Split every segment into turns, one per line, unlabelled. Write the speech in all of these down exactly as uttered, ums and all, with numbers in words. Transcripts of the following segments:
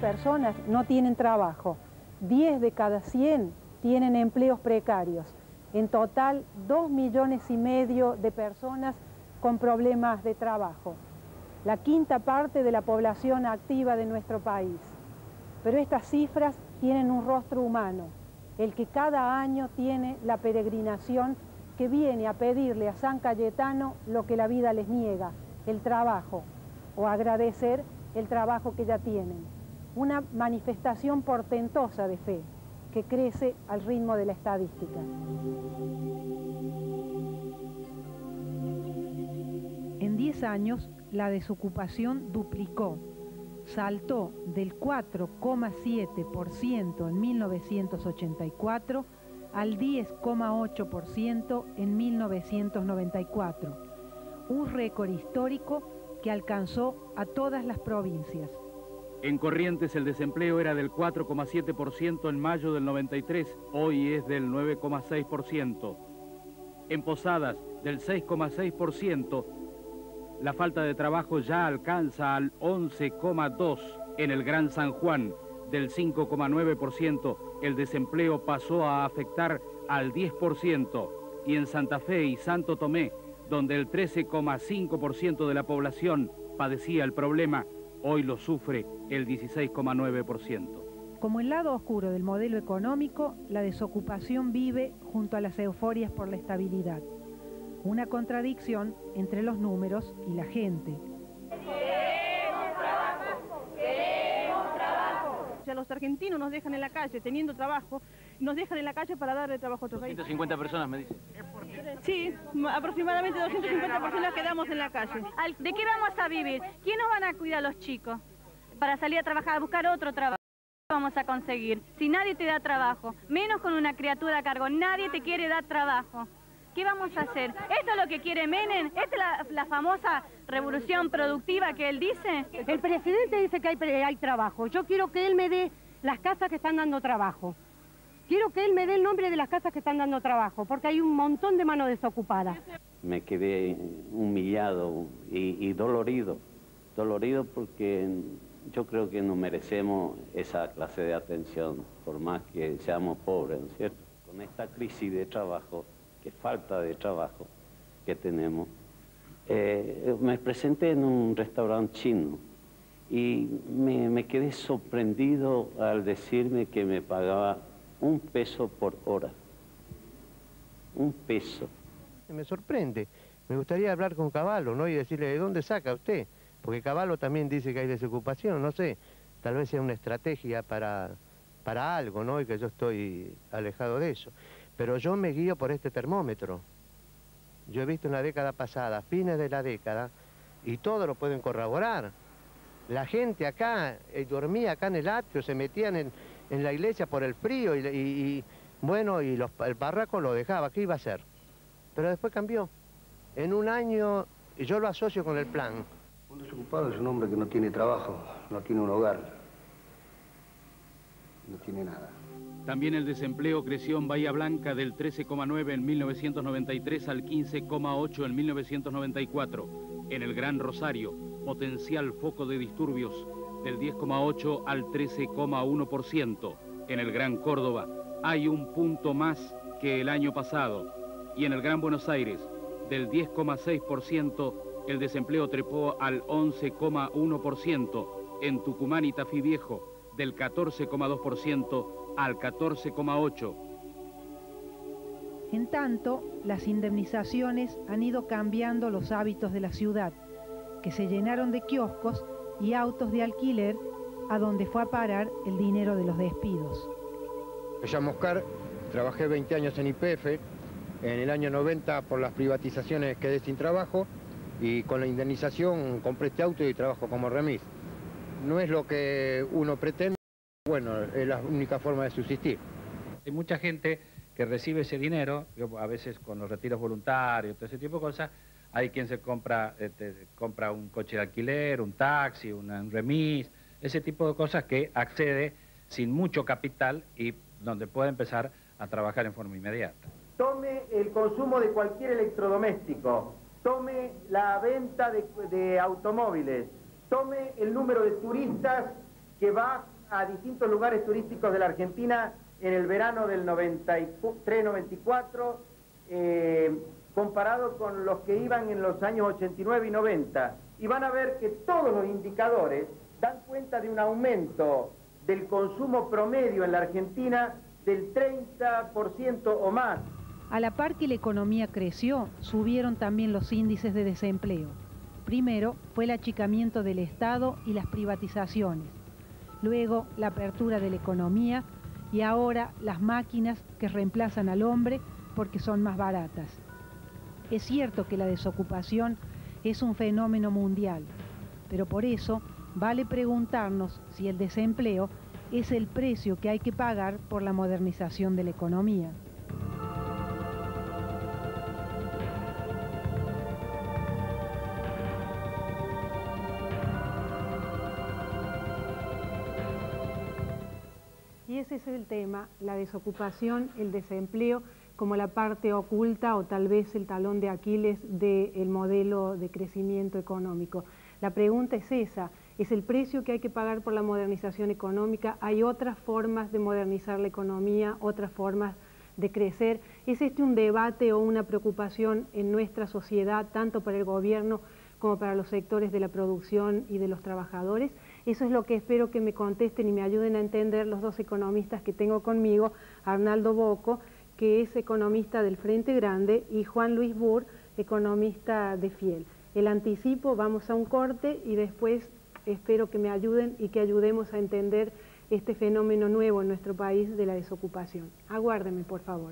personas no tienen trabajo, diez de cada cien tienen empleos precarios. En total, dos millones y medio de personas con problemas de trabajo. La quinta parte de la población activa de nuestro país. Pero estas cifras tienen un rostro humano, el que cada año tiene la peregrinación que viene a pedirle a San Cayetano lo que la vida les niega, el trabajo, o agradecer el trabajo que ya tienen. Una manifestación portentosa de fe que crece al ritmo de la estadística. En diez años, la desocupación duplicó. Saltó del cuatro coma siete por ciento en mil novecientos ochenta y cuatro al diez coma ocho por ciento en mil novecientos noventa y cuatro, un récord histórico que alcanzó a todas las provincias.
En Corrientes el desempleo era del cuatro coma siete por ciento en mayo del noventa y tres, hoy es del nueve coma seis por ciento. En Posadas, del seis coma seis por ciento, la falta de trabajo ya alcanza al once coma dos por ciento. En el Gran San Juan, del cinco coma nueve por ciento, el desempleo pasó a afectar al diez por ciento. Y en Santa Fe y Santo Tomé, donde el trece coma cinco por ciento de la población padecía el problema, hoy lo sufre el dieciséis coma nueve por ciento.
Como el lado oscuro del modelo económico, la desocupación vive junto a las euforias por la estabilidad. Una contradicción entre los números y la gente.
¡Queremos trabajo! ¡Queremos trabajo! O sea, los argentinos nos dejan en la calle teniendo trabajo, nos dejan en la calle para darle trabajo a otro país.
doscientas cincuenta personas, me dice.
Sí, aproximadamente doscientas cincuenta personas quedamos en la calle.
¿De qué vamos a vivir? ¿Quién nos van a cuidar a los chicos? Para salir a trabajar, a buscar otro trabajo. ¿Qué vamos a conseguir? Si nadie te da trabajo, menos con una criatura a cargo, nadie te quiere dar trabajo. ¿Qué vamos a hacer? ¿Esto es lo que quiere Menem? ¿Esta es la, la famosa revolución productiva que él dice?
El presidente dice que hay, hay trabajo. Yo quiero que él me dé las casas que están dando trabajo. Quiero que él me dé el nombre de las casas que están dando trabajo, porque hay un montón de mano desocupada.
Me quedé humillado y, y dolorido. Dolorido porque yo creo que no merecemos esa clase de atención, por más que seamos pobres, ¿no es cierto? Con esta crisis de trabajo, que falta de trabajo que tenemos, eh, me presenté en un restaurante chino y me, me quedé sorprendido al decirme que me pagaba un peso por hora. Un peso.
Me sorprende. Me gustaría hablar con Cavallo, ¿no? Y decirle, ¿de dónde saca usted? Porque Cavallo también dice que hay desocupación, no sé. Tal vez sea una estrategia para, para algo, ¿no? Y que yo estoy alejado de eso. Pero yo me guío por este termómetro. Yo he visto en la década pasada, fines de la década, y todos lo pueden corroborar. La gente acá eh, dormía acá en el atrio, se metían en, en la iglesia por el frío y, y, y bueno, y los, el barraco lo dejaba. ¿Qué iba a hacer? Pero después cambió. En un año, yo lo asocio con el plan.
Un desocupado es un hombre que no tiene trabajo, no tiene un hogar, no tiene nada.
También el desempleo creció en Bahía Blanca del trece coma nueve en mil novecientos noventa y tres al quince coma ocho en mil novecientos noventa y cuatro. En el Gran Rosario, potencial foco de disturbios, del diez coma ocho al trece coma uno por ciento. En el Gran Córdoba hay un punto más que el año pasado. Y en el Gran Buenos Aires, del diez coma seis por ciento, el desempleo trepó al once coma uno por ciento. En Tucumán y Tafí Viejo, del catorce coma dos por ciento al catorce coma ocho por ciento.
En tanto, las indemnizaciones han ido cambiando los hábitos de la ciudad, que se llenaron de kioscos y autos de alquiler a donde fue a parar el dinero de los despidos.
Me llamo Oscar, trabajé veinte años en Y P F, en el año noventa por las privatizaciones quedé sin trabajo y con la indemnización compré este auto y trabajo como remis. No es lo que uno pretende, bueno, es la única forma de subsistir.
Hay mucha gente que recibe ese dinero, yo, a veces con los retiros voluntarios, todo ese tipo de cosas. Hay quien se compra, este, compra un coche de alquiler, un taxi, una, un remis, ese tipo de cosas que accede sin mucho capital y donde puede empezar a trabajar en forma inmediata.
Tome el consumo de cualquier electrodoméstico, tome la venta de, de automóviles, tome el número de turistas que va a distintos lugares turísticos de la Argentina en el verano del noventa y tres noventa y cuatro, eh, comparado con los que iban en los años ochenta y nueve y noventa, y van a ver que todos los indicadores dan cuenta de un aumento del consumo promedio en la Argentina del treinta por ciento o más.
A la par que la economía creció, subieron también los índices de desempleo. Primero fue el achicamiento del Estado y las privatizaciones. Luego la apertura de la economía y ahora las máquinas que reemplazan al hombre porque son más baratas. Es cierto que la desocupación es un fenómeno mundial, pero por eso vale preguntarnos si el desempleo es el precio que hay que pagar por la modernización de la economía. Y ese es el tema, la desocupación, el desempleo, como la parte oculta o tal vez el talón de Aquiles del modelo de crecimiento económico. La pregunta es esa, ¿es el precio que hay que pagar por la modernización económica? ¿Hay otras formas de modernizar la economía, otras formas de crecer? ¿Es este un debate o una preocupación en nuestra sociedad, tanto para el gobierno como para los sectores de la producción y de los trabajadores? Eso es lo que espero que me contesten y me ayuden a entender los dos economistas que tengo conmigo, Arnaldo Bocco, que es economista del Frente Grande, y Juan Luis Burr, economista de Fiel. El anticipo, vamos a un corte y después espero que me ayuden y que ayudemos a entender este fenómeno nuevo en nuestro país de la desocupación. Aguárdenme, por favor.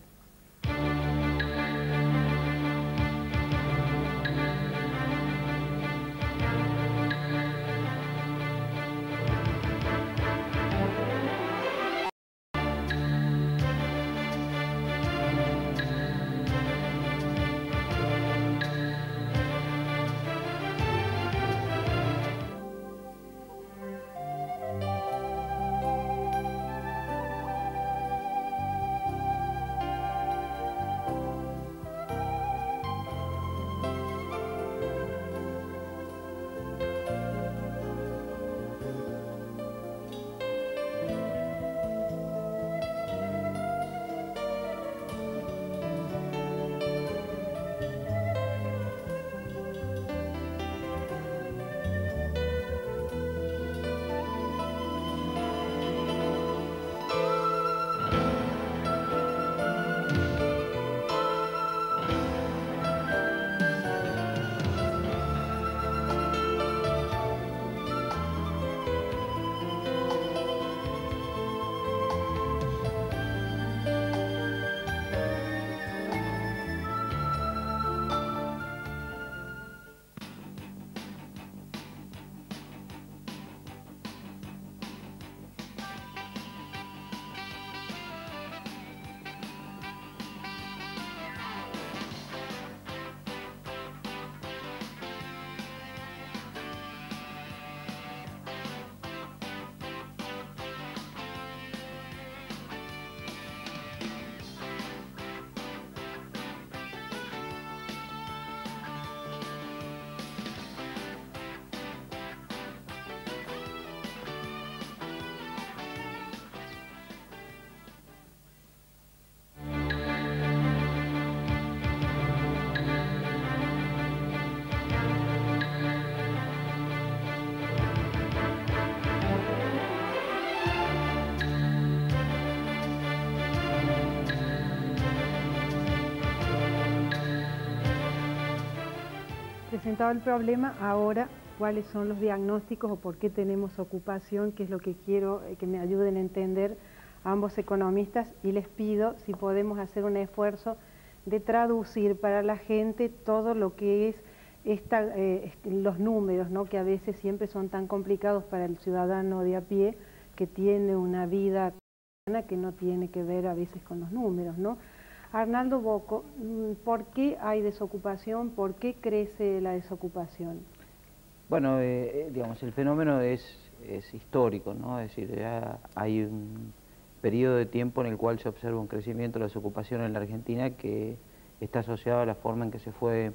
Presentado el problema, ahora cuáles son los diagnósticos o por qué tenemos ocupación, que es lo que quiero que me ayuden a entender ambos economistas, y les pido si podemos hacer un esfuerzo de traducir para la gente todo lo que es esta, eh, los números, ¿no? Que a veces siempre son tan complicados para el ciudadano de a pie, que tiene una vida que no tiene que ver a veces con los números, ¿no? Arnaldo Bocco, ¿por qué hay desocupación? ¿Por qué crece la desocupación?
Bueno, eh, digamos, el fenómeno es, es histórico, ¿no? Es decir, ya hay un periodo de tiempo en el cual se observa un crecimiento de la desocupación en la Argentina que está asociado a la forma en que se fue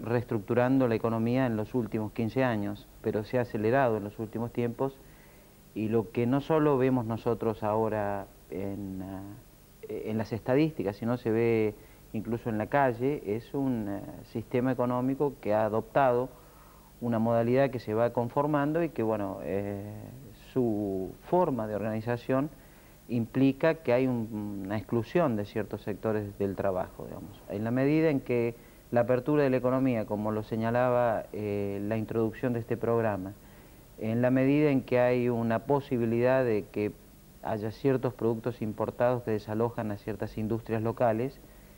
reestructurando la economía en los últimos quince años, pero se ha acelerado en los últimos tiempos Y lo que no solo vemos nosotros ahora en, uh, en las estadísticas, sino se ve incluso en la calle, es un uh, sistema económico que ha adoptado una modalidad que se va conformando y que, bueno, eh, su forma de organización implica que hay un, una exclusión de ciertos sectores del trabajo, digamos. En la medida en que la apertura de la economía, como lo señalaba eh, la introducción de este programa, en la medida en que hay una posibilidad de que haya ciertos productos importados que desalojan a ciertas industrias locales,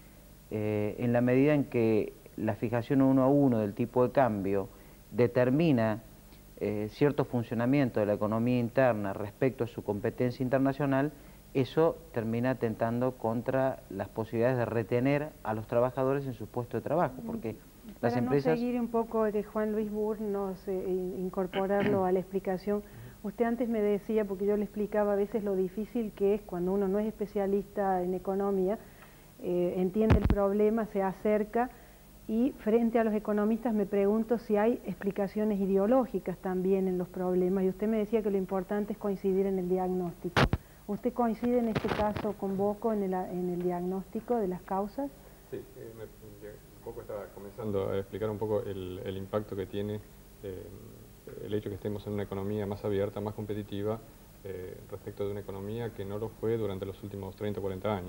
eh, en la medida en que la fijación uno a uno del tipo de cambio determina eh, cierto funcionamiento de la economía interna respecto a su competencia internacional, eso termina atentando contra las posibilidades de retener a los trabajadores en su puesto de trabajo, porque
Para
las empresas...
no seguir un poco de Juan Luis Burr, nos, eh, incorporarlo a la explicación, usted antes me decía, porque yo le explicaba a veces lo difícil que es cuando uno no es especialista en economía, eh, entiende el problema, se acerca, y frente a los economistas me pregunto si hay explicaciones ideológicas también en los problemas, y usted me decía que lo importante es coincidir en el diagnóstico. ¿Usted coincide en este caso con Bocco en el, en el diagnóstico de las causas?
Sí, eh, me, un poco estaba comenzando a explicar un poco el, el impacto que tiene eh, el hecho que estemos en una economía más abierta, más competitiva, eh, respecto de una economía que no lo fue durante los últimos treinta o cuarenta años.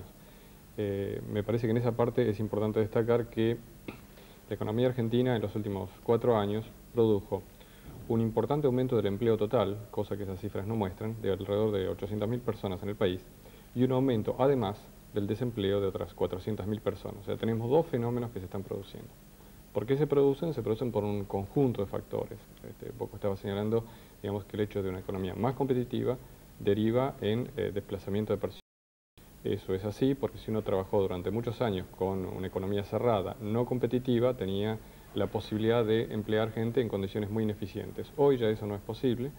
Eh, me parece que en esa parte es importante destacar que la economía argentina en los últimos cuatro años produjo un importante aumento del empleo total, cosa que esas cifras no muestran, de alrededor de ochocientas mil personas en el país, y un aumento además del desempleo de otras cuatrocientas mil personas. O sea, tenemos dos fenómenos que se están produciendo. ¿Por qué se producen? Se producen por un conjunto de factores. Este, Bocco estaba señalando, digamos, que el hecho de una economía más competitiva deriva en eh, desplazamiento de personas. Eso es así porque si uno trabajó durante muchos años con una economía cerrada, no competitiva, tenía la posibilidad de emplear gente en condiciones muy ineficientes. Hoy ya eso no es posible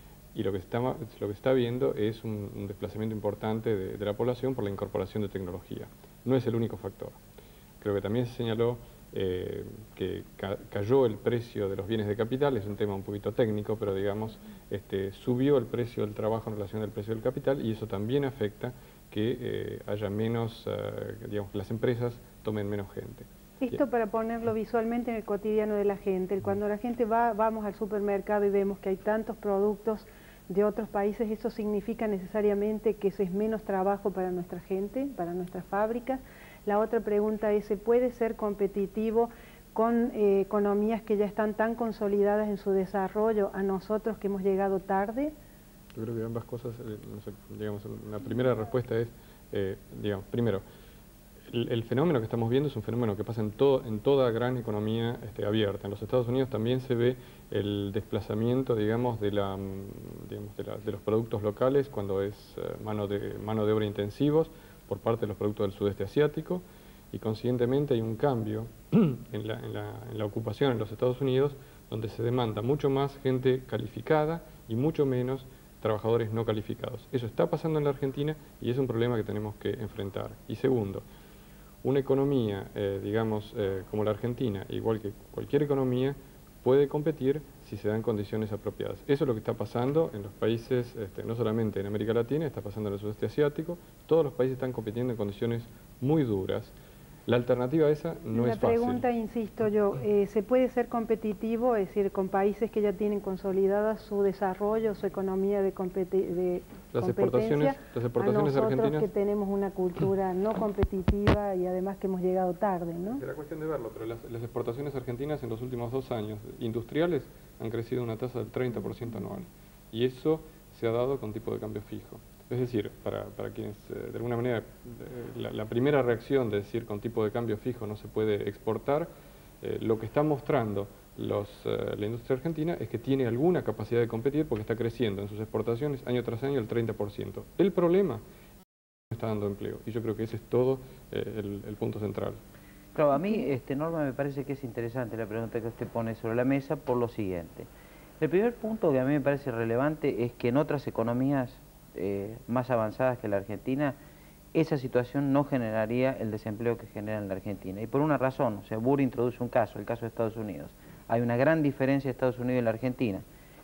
y lo que está, lo que está viendo es un, un desplazamiento importante de, de la población por la incorporación de tecnología. No es el único factor. Creo que también se señaló eh, que ca cayó el precio de los bienes de capital, es un tema un poquito técnico, pero digamos, este, subió el precio del trabajo en relación al precio del capital y eso también afecta que eh, haya menos, eh, digamos, que las empresas tomen menos gente.
Esto para ponerlo visualmente en el cotidiano de la gente. Cuando la gente va, vamos al supermercado y vemos que hay tantos productos de otros países, ¿eso significa necesariamente que eso es menos trabajo para nuestra gente, para nuestras fábricas? La otra pregunta es, ¿se puede ser competitivo con eh, economías que ya están tan consolidadas en su desarrollo a nosotros que hemos llegado tarde?
Yo creo que ambas cosas, eh, no sé, digamos, la primera respuesta es, eh, digamos, primero, el, el fenómeno que estamos viendo es un fenómeno que pasa en, todo, en toda gran economía este, abierta. En los Estados Unidos también se ve el desplazamiento, digamos, de, la, digamos, de, la, de los productos locales cuando es eh, mano, de, mano de obra intensivos por parte de los productos del sudeste asiático y consiguientemente hay un cambio en la, en la, en la ocupación en los Estados Unidos donde se demanda mucho más gente calificada y mucho menos trabajadores no calificados. Eso está pasando en la Argentina y es un problema que tenemos que enfrentar. Y segundo, una economía, eh, digamos, eh, como la Argentina, igual que cualquier economía, puede competir si se dan condiciones apropiadas. Eso es lo que está pasando en los países, este, no solamente en América Latina, está pasando en el sudeste asiático, todos los países están compitiendo en condiciones muy duras. La alternativa a esa no
La
es fácil.
La pregunta, insisto yo, eh, ¿se puede ser competitivo, es decir, con países que ya tienen consolidada su desarrollo, su economía de, de
las
competencia,
exportaciones, las exportaciones
a nosotros
argentinas,
que tenemos una cultura no competitiva y además que hemos llegado tarde, ¿no?
Será cuestión de verlo, pero las, las exportaciones argentinas en los últimos dos años industriales han crecido una tasa del treinta por ciento anual y eso se ha dado con tipo de cambio fijo. Es decir, para, para quienes eh, de alguna manera, eh, la, la primera reacción de decir con tipo de cambio fijo no se puede exportar, eh, lo que está mostrando los, eh, la industria argentina es que tiene alguna capacidad de competir porque está creciendo en sus exportaciones año tras año el treinta por ciento. El problema es que no está dando empleo y yo creo que ese es todo eh, el, el punto central.
Claro, a mí, este, Norma, me parece que es interesante la pregunta que usted pone sobre la mesa por lo siguiente. El primer punto que a mí me parece relevante es que en otras economías Eh, más avanzadas que la Argentina, esa situación no generaría el desempleo que genera en la Argentina. Y por una razón, o sea, Burr introduce un caso, el caso de Estados Unidos. Hay una gran diferencia de Estados Unidos y la Argentina.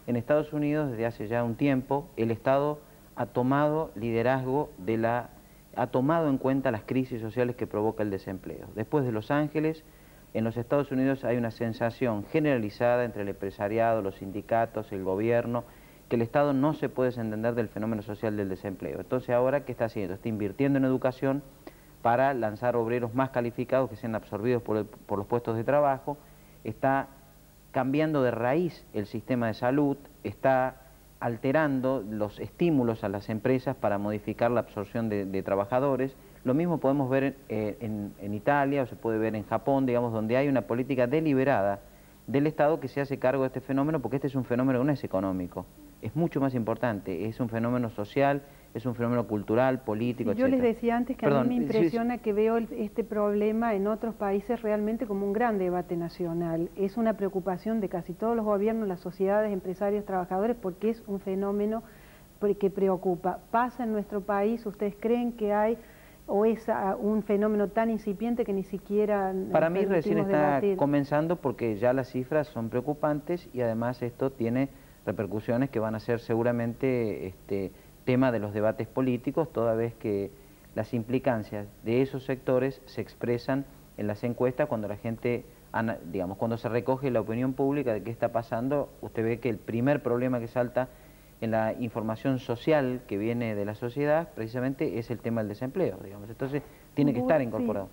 En Estados Unidos, desde hace ya un tiempo, el Estado ha tomado liderazgo de la... ha tomado en cuenta las crisis sociales que provoca el desempleo. Después de Los Ángeles, en los Estados Unidos hay una sensación generalizada entre el empresariado, los sindicatos, el gobierno, que el Estado no se puede desentender del fenómeno social del desempleo. Entonces ahora, ¿qué está haciendo? Está invirtiendo en educación para lanzar obreros más calificados que sean absorbidos por, el, por los puestos de trabajo, está cambiando de raíz el sistema de salud, está alterando los estímulos a las empresas para modificar la absorción de, de trabajadores. Lo mismo podemos ver eh, en, en Italia o se puede ver en Japón, digamos, donde hay una política deliberada del Estado que se hace cargo de este fenómeno, porque este es un fenómeno que no es económico, es mucho más importante, es un fenómeno social, es un fenómeno cultural, político,
sí, yo
etcétera.
les decía antes que
Perdón,
a mí me impresiona
sí,
que veo el, este problema en otros países realmente como un gran debate nacional. Es una preocupación de casi todos los gobiernos, las sociedades, empresarios, trabajadores, porque es un fenómeno que preocupa. ¿Pasa en nuestro país? ¿Ustedes creen que hay o es un fenómeno tan incipiente que ni siquiera...
Para mí recién está
debatir?
comenzando porque ya las cifras son preocupantes y además esto tiene repercusiones que van a ser seguramente este, tema de los debates políticos, toda vez que las implicancias de esos sectores se expresan en las encuestas cuando la gente, digamos, cuando se recoge la opinión pública de qué está pasando, usted ve que el primer problema que salta en la información social que viene de la sociedad precisamente es el tema del desempleo, digamos, entonces tiene que estar incorporado.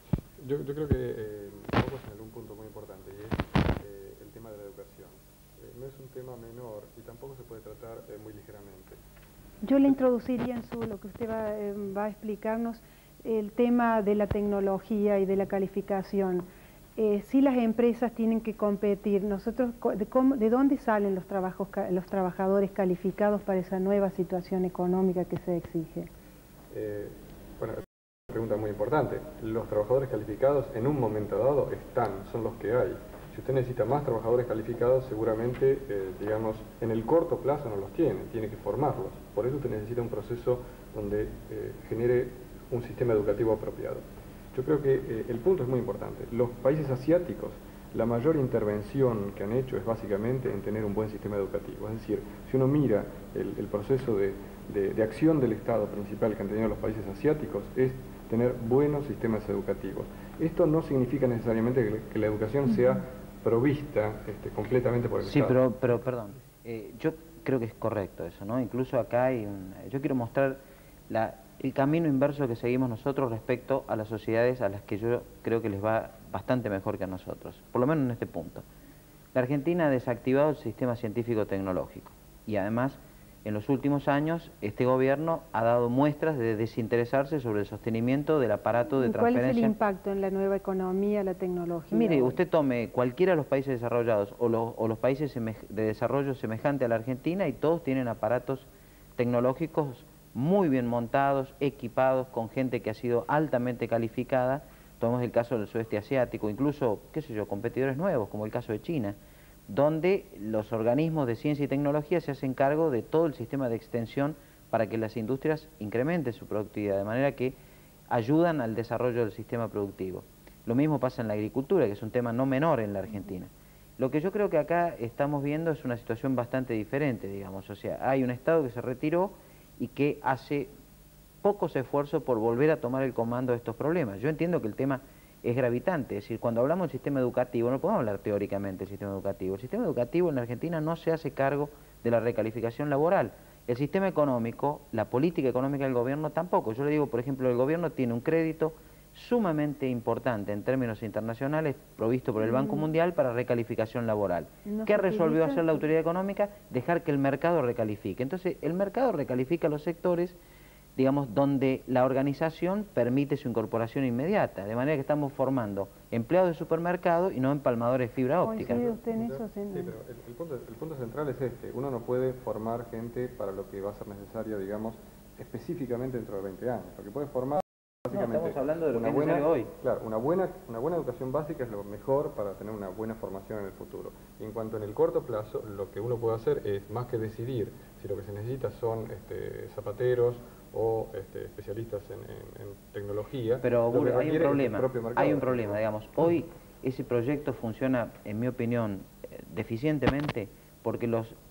Yo, yo creo que eh, vamos a tener un punto muy importante y es eh, el tema de la educación. Eh, no es un tema menor y tampoco se puede tratar eh, muy ligeramente.
Yo le introduciría en su, lo que usted va, eh, va a explicarnos, el tema de la tecnología y de la calificación. Eh, si las empresas tienen que competir, nosotros, de, cómo, ¿de dónde salen los, trabajos, los trabajadores calificados para esa nueva situación económica que se exige?
Eh, bueno, es una pregunta muy importante. Los trabajadores calificados en un momento dado están, son los que hay. Si usted necesita más trabajadores calificados, seguramente, eh, digamos, en el corto plazo no los tiene, tiene que formarlos. Por eso usted necesita un proceso donde eh, genere un sistema educativo apropiado. Yo creo que eh, el punto es muy importante. Los países asiáticos, la mayor intervención que han hecho es básicamente en tener un buen sistema educativo. Es decir, si uno mira el, el proceso de, de, de acción del Estado principal que han tenido los países asiáticos, es tener buenos sistemas educativos. Esto no significa necesariamente que, que la educación sea provista este, completamente por el
sí,
Estado.
Sí, pero, pero perdón, eh, yo creo que es correcto eso, ¿no? Incluso acá hay un, yo quiero mostrar la... el camino inverso que seguimos nosotros respecto a las sociedades a las que yo creo que les va bastante mejor que a nosotros, por lo menos en este punto. La Argentina ha desactivado el sistema científico-tecnológico y además en los últimos años este gobierno ha dado muestras de desinteresarse sobre el sostenimiento del aparato de transferencia.
¿Cuál es el impacto en la nueva economía, la tecnología?
Mire, usted tome cualquiera de los países desarrollados o los, o los países de desarrollo semejante a la Argentina y todos tienen aparatos tecnológicos muy bien montados, equipados, con gente que ha sido altamente calificada. Tomemos el caso del sudeste asiático, incluso, qué sé yo, competidores nuevos, como el caso de China, donde los organismos de ciencia y tecnología se hacen cargo de todo el sistema de extensión para que las industrias incrementen su productividad, de manera que ayudan al desarrollo del sistema productivo. Lo mismo pasa en la agricultura, que es un tema no menor en la Argentina. Lo que yo creo que acá estamos viendo es una situación bastante diferente, digamos, o sea, hay un Estado que se retiró y que hace pocos esfuerzos por volver a tomar el comando de estos problemas. Yo entiendo que el tema es gravitante, es decir, cuando hablamos del sistema educativo, no podemos hablar teóricamente del sistema educativo. El sistema educativo en la Argentina no se hace cargo de la recalificación laboral. El sistema económico, la política económica del gobierno tampoco. Yo le digo, por ejemplo, el gobierno tiene un crédito sumamente importante en términos internacionales provisto por el Banco Mundial para recalificación laboral. No ¿Qué resolvió hacer la autoridad económica? Dejar que el mercado recalifique. Entonces, el mercado recalifica los sectores, digamos, donde la organización permite su incorporación inmediata, de manera que estamos formando empleados de supermercado y no empalmadores de fibra óptica.
¿Coincide usted en eso?
Sí, pero el, el, punto, el punto central es este. Uno no puede formar gente para lo que va a ser necesario, digamos, específicamente dentro de veinte años. Lo que puede formar...
No, estamos hablando de lo
una
que
buena,
es hoy.
Claro, una buena, una buena educación básica es lo mejor para tener una buena formación en el futuro. Y en cuanto en el corto plazo, lo que uno puede hacer es, más que decidir si lo que se necesita son este, zapateros o este, especialistas en, en, en tecnología...
Pero Gure, hay un problema, hay un problema, digamos. Hoy ese proyecto funciona, en mi opinión, deficientemente, porque los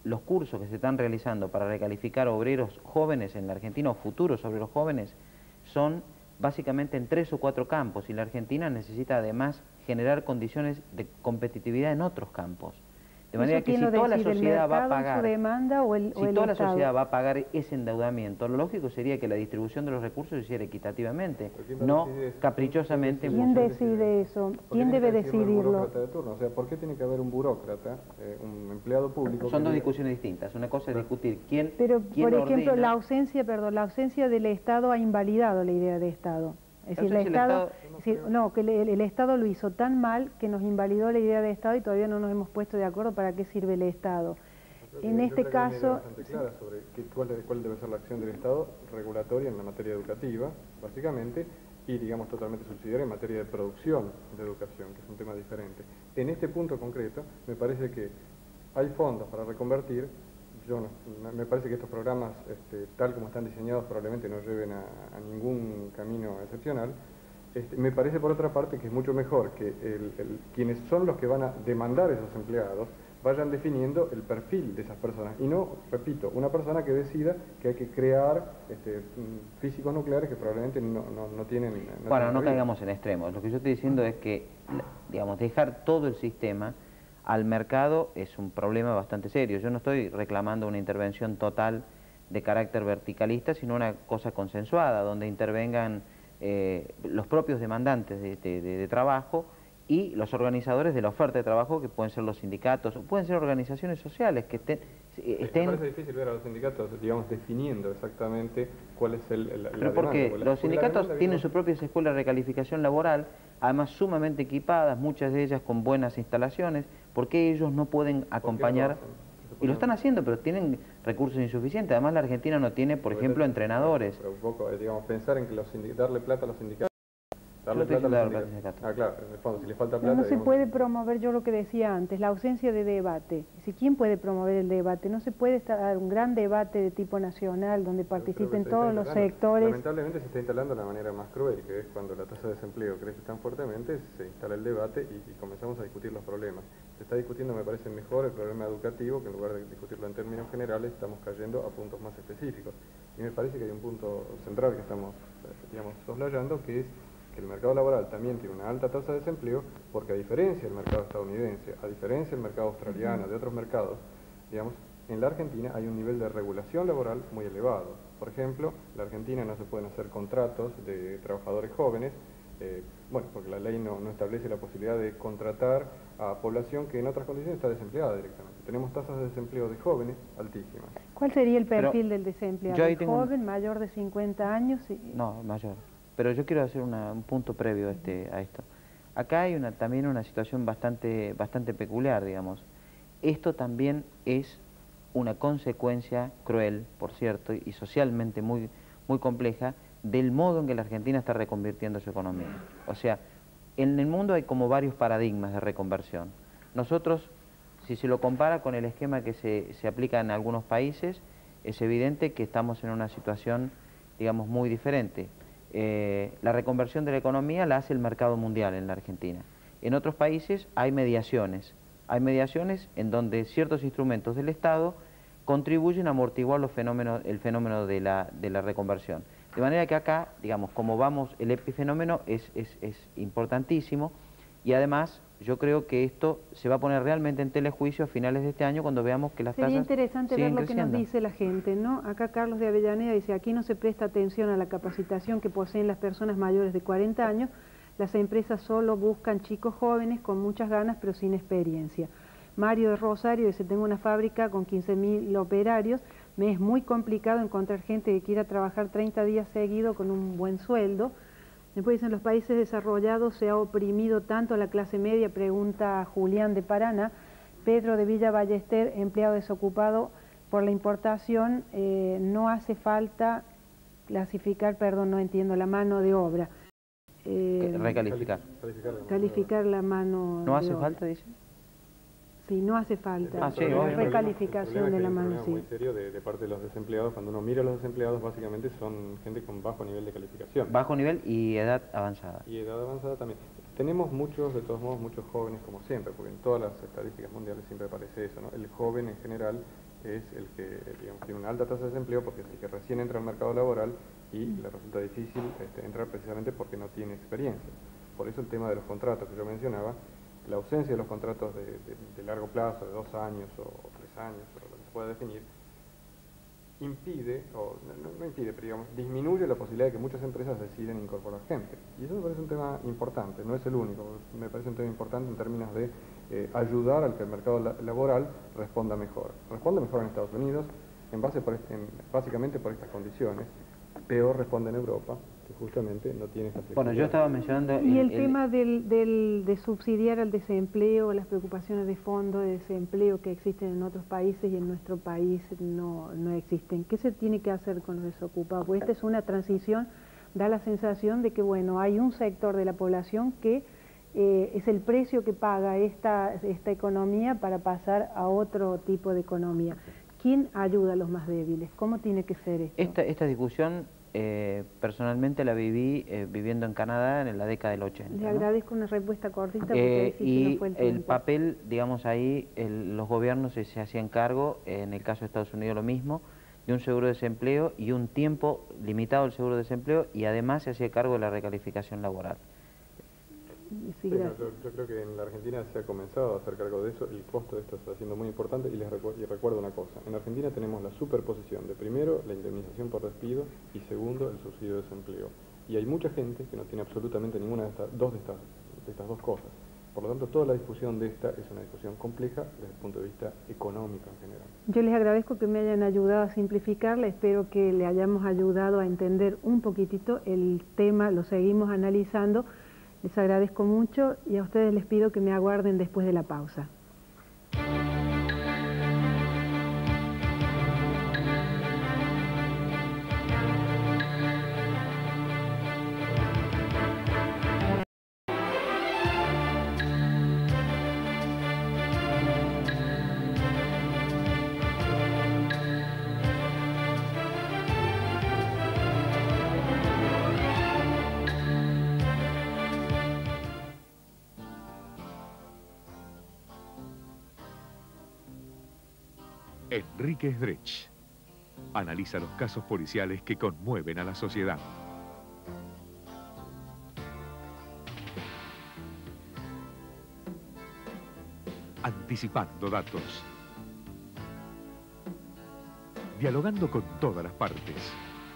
los cursos que se están realizando para recalificar obreros jóvenes en la Argentina, o futuros obreros jóvenes, son básicamente en tres o cuatro campos, y la Argentina necesita además generar condiciones de competitividad en otros campos. De manera que si toda la sociedad va a pagar,
demanda o el,
si
o el
toda la
Estado?
sociedad va a pagar ese endeudamiento, lo lógico sería que la distribución de los recursos se hiciera equitativamente, no caprichosamente.
¿Quién decide eso? ¿Quién debe decidirlo?
De turno. O sea, ¿por qué tiene que haber un burócrata, eh, un empleado público?
Son dos discusiones distintas. Una cosa es discutir quién,
Pero,
quién
por ejemplo,
ordena.
la ausencia, perdón, la ausencia del Estado ha invalidado la idea de Estado. Es decir, el Estado, es decir, no, que el, el Estado lo hizo tan mal que nos invalidó la idea de Estado y todavía no nos hemos puesto de acuerdo para qué sirve el Estado. En este caso...
clara sobre qué, cuál, cuál debe ser la acción del Estado regulatoria en la materia educativa, básicamente, y digamos totalmente subsidiaria en materia de producción de educación, que es un tema diferente. En este punto concreto, me parece que hay fondos para reconvertir. Yo no, me parece que estos programas, este, tal como están diseñados, probablemente no lleven a, a ningún camino excepcional. Este, me parece, por otra parte, que es mucho mejor que el, el, quienes son los que van a demandar esos empleados vayan definiendo el perfil de esas personas. Y no, repito, una persona que decida que hay que crear este, físicos nucleares que probablemente no, no, no tienen... No
bueno,
tienen
no
vida.
caigamos en extremos. Lo que yo estoy diciendo es que, digamos, dejar todo el sistema al mercado es un problema bastante serio. Yo no estoy reclamando una intervención total de carácter verticalista, sino una cosa consensuada, donde intervengan eh, los propios demandantes de, de, de, de trabajo y los organizadores de la oferta de trabajo, que pueden ser los sindicatos, o pueden ser organizaciones sociales que estén... estén...
Me parece difícil ver a los sindicatos, digamos, definiendo exactamente cuál es el, el, la
Pero porque
demanda,
los sindicatos
la
tienen sus propias escuelas de recalificación laboral, además sumamente equipadas, muchas de ellas con buenas instalaciones. ¿Por qué ellos no pueden acompañar? Lo y lo están haciendo, pero tienen recursos insuficientes. Además, la Argentina no tiene, por ejemplo, entrenadores.
Pero un poco, digamos, pensar en que los darle plata a los sindicatos. Darle
Yo
plata a los
darle
sindicatos. Ah, claro, en el fondo, si le falta
No,
plata...
no se
digamos,
puede promover, yo lo que decía antes, la ausencia de debate. Si ¿quién puede promover el debate? No se puede estar un gran debate de tipo nacional donde participen todos los sectores.
Lamentablemente se está instalando de la manera más cruel, que es cuando la tasa de desempleo crece tan fuertemente, se instala el debate y, y comenzamos a discutir los problemas. Se está discutiendo, me parece mejor, el problema educativo, que en lugar de discutirlo en términos generales, estamos cayendo a puntos más específicos. Y me parece que hay un punto central que estamos, digamos, soslayando, que es que el mercado laboral también tiene una alta tasa de desempleo, porque a diferencia del mercado estadounidense, a diferencia del mercado australiano, de otros mercados, digamos, en la Argentina hay un nivel de regulación laboral muy elevado. Por ejemplo, en la Argentina no se pueden hacer contratos de trabajadores jóvenes, eh, bueno, porque la ley no, no establece la posibilidad de contratar a población que en otras condiciones está desempleada directamente. Tenemos tasas de desempleo de jóvenes altísimas.
¿Cuál sería el perfil
Pero
del desempleado?
yo ahí tengo
¿Joven,
un...
mayor de cincuenta años? Y...
No, mayor. Pero yo quiero hacer una, un punto previo a, este, a esto. Acá hay una, también una situación bastante, bastante peculiar, digamos. Esto también es una consecuencia cruel, por cierto, y socialmente muy, muy compleja, del modo en que la Argentina está reconvirtiendo su economía. O sea, en el mundo hay como varios paradigmas de reconversión. Nosotros, si se lo compara con el esquema que se, se aplica en algunos países, es evidente que estamos en una situación, digamos, muy diferente. Eh, la reconversión de la economía la hace el mercado mundial en la Argentina. En otros países hay mediaciones. Hay mediaciones en donde ciertos instrumentos del Estado contribuyen a amortiguar los fenómenos, el fenómeno de la, de la reconversión. De manera que acá, digamos, como vamos, el epifenómeno es, es, es importantísimo, y además yo creo que esto se va a poner realmente en telejuicio a finales de este año cuando veamos que las
Sería
tasas
interesante ver
siguen
lo
creciendo.
que nos dice la gente, ¿no? Acá Carlos de Avellaneda dice, aquí no se presta atención a la capacitación que poseen las personas mayores de cuarenta años, las empresas solo buscan chicos jóvenes con muchas ganas pero sin experiencia. Mario de Rosario dice, tengo una fábrica con quince mil operarios, me es muy complicado encontrar gente que quiera trabajar treinta días seguidos con un buen sueldo. Después dicen, los países desarrollados se ha oprimido tanto a la clase media, pregunta Julián de Paraná. Pedro de Villa Ballester, empleado desocupado por la importación, eh, no hace falta clasificar, perdón, no entiendo, la mano de obra. Eh,
Recalificar.
Calificar la mano
¿No hace
de obra.
falta, dice?
Sí, no hace falta.
Ah, sí,
la
obvio.
recalificación de la mano,
es
sí.
muy serio de, de parte de los desempleados. Cuando uno mira a los desempleados, básicamente son gente con bajo nivel de calificación.
Bajo nivel y edad avanzada.
Y edad avanzada también. Tenemos muchos, de todos modos, muchos jóvenes como siempre, porque en todas las estadísticas mundiales siempre aparece eso, ¿no? El joven en general es el que, digamos, tiene una alta tasa de desempleo porque es el que recién entra al mercado laboral y le resulta difícil este, entrar precisamente porque no tiene experiencia. Por eso el tema de los contratos que yo mencionaba, la ausencia de los contratos de, de, de largo plazo, de dos años o, o tres años, o lo que se pueda definir, impide, o no, no impide, pero digamos, disminuye la posibilidad de que muchas empresas deciden incorporar gente. Y eso me parece un tema importante, no es el único, me parece un tema importante en términos de eh, ayudar al que el mercado la, laboral responda mejor. Responde mejor en Estados Unidos, en base por, en, básicamente por estas condiciones, peor responde en Europa, que justamente no tiene esta flexibilidad.
Bueno, yo estaba mencionando...
Y el,
el, el
tema del, del, de subsidiar al desempleo, las preocupaciones de fondo de desempleo que existen en otros países y en nuestro país no, no existen. ¿Qué se tiene que hacer con los desocupados? Pues esta es una transición, da la sensación de que, bueno, hay un sector de la población que eh, es el precio que paga esta, esta economía para pasar a otro tipo de economía. ¿Quién ayuda a los más débiles? ¿Cómo tiene que ser esto?
Esta, esta discusión eh, personalmente la viví eh, viviendo en Canadá en la década del ochenta.
Le
¿no?
agradezco una respuesta cortita porque
Eh,
sí
y
se nos fue el tiempo.
el papel, digamos ahí, el, los gobiernos se, se hacían cargo, en el caso de Estados Unidos lo mismo, de un seguro de desempleo y un tiempo limitado al seguro de desempleo y además se hacía cargo de la recalificación laboral.
Sí,
Sí, no, yo, yo creo que en la Argentina se ha comenzado a hacer cargo de eso, el costo de esto está siendo muy importante y les recu y recuerdo una cosa, en Argentina tenemos la superposición de primero la indemnización por despido y segundo el subsidio de desempleo. Y hay mucha gente que no tiene absolutamente ninguna de estas dos, de estas, de estas dos cosas. Por lo tanto, toda la discusión de esta es una discusión compleja desde el punto de vista económico en general.
Yo les agradezco que me hayan ayudado a simplificarla, espero que le hayamos ayudado a entender un poquitito el tema, lo seguimos analizando. Les agradezco mucho y a ustedes les pido que me aguarden después de la pausa.
Enrique Sdrech analiza los casos policiales que conmueven a la sociedad. Anticipando datos. Dialogando con todas las partes.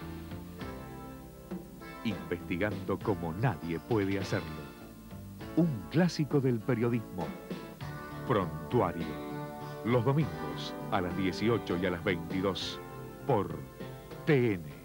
Investigando como nadie puede hacerlo. Un clásico del periodismo. Prontuario. Los domingos a las dieciocho y a las veintidós por T N.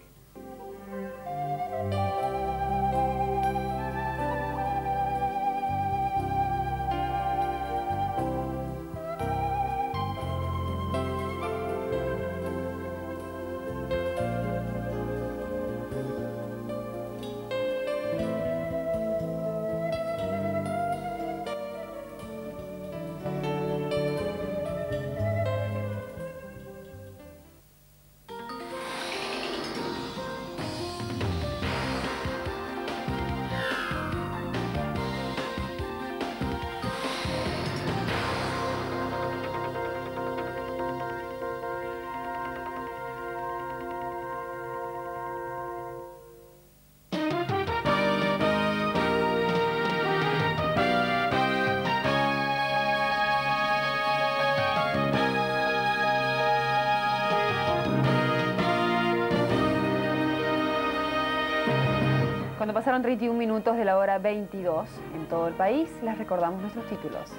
Cuando pasaron treinta y un minutos de la hora veintidós en todo el país, les recordamos nuestros títulos.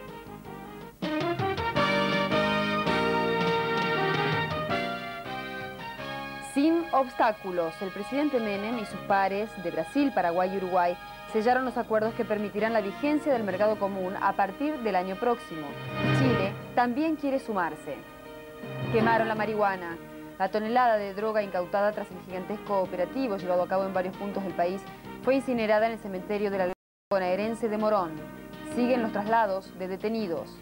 Sin obstáculos, el presidente Menem y sus pares de Brasil, Paraguay y Uruguay sellaron los acuerdos que permitirán la vigencia del mercado común a partir del año próximo. Chile también quiere sumarse. Quemaron la marihuana. La tonelada de droga incautada tras el gigantesco operativo llevado a cabo en varios puntos del país fue incinerada en el cementerio de la bonaerense de Morón. Siguen los traslados de detenidos.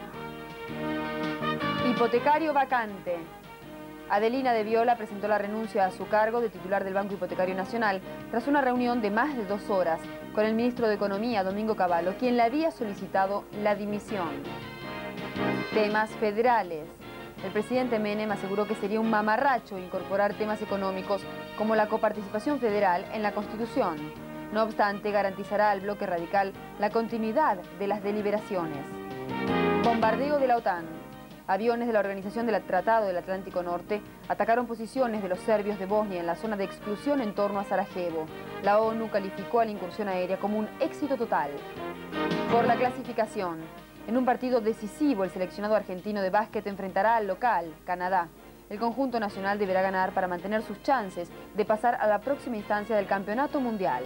Hipotecario vacante. Adelina de Viola presentó la renuncia a su cargo de titular del Banco Hipotecario Nacional tras una reunión de más de dos horas con el ministro de Economía, Domingo Cavallo, quien le había solicitado la dimisión. Temas federales. El presidente Menem aseguró que sería un mamarracho incorporar temas económicos como la coparticipación federal en la Constitución. No obstante, garantizará al bloque radical la continuidad de las deliberaciones. Bombardeo de la OTAN. Aviones de la Organización del Tratado del Atlántico Norte atacaron posiciones de los serbios de Bosnia en la zona de exclusión en torno a Sarajevo. La ONU calificó a la incursión aérea como un éxito total. Por la clasificación. En un partido decisivo, el seleccionado argentino de básquet enfrentará al local, Canadá. El conjunto nacional deberá ganar para mantener sus chances de pasar a la próxima instancia del Campeonato Mundial.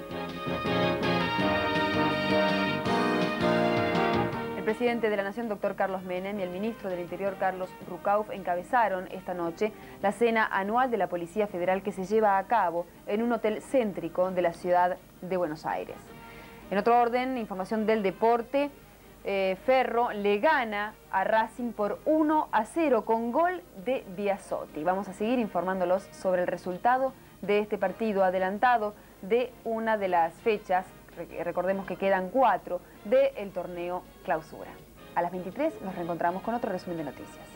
El presidente de la Nación, doctor Carlos Menem, y el ministro del Interior, Carlos Rucauf, encabezaron esta noche la cena anual de la Policía Federal que se lleva a cabo en un hotel céntrico de la ciudad de Buenos Aires. En otro orden, información del deporte. Eh, Ferro le gana a Racing por uno a cero con gol de Biasotti. Vamos a seguir informándolos sobre el resultado de este partido adelantado de una de las fechas, recordemos que quedan cuatro, del torneo Clausura. A las veintitrés nos reencontramos con otro resumen de noticias.